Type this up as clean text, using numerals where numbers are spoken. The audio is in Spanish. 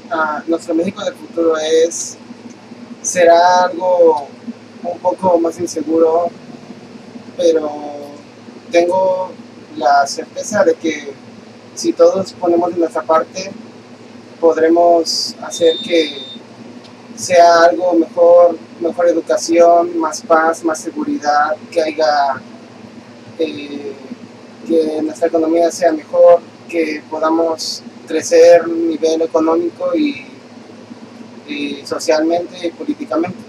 nuestro México del futuro será algo un poco más inseguro, pero tengo la certeza de que si todos ponemos de nuestra parte, podremos hacer que sea algo mejor, mejor educación, más paz, más seguridad, eh, que nuestra economía sea mejor, que podamos crecer a nivel económico y socialmente y políticamente.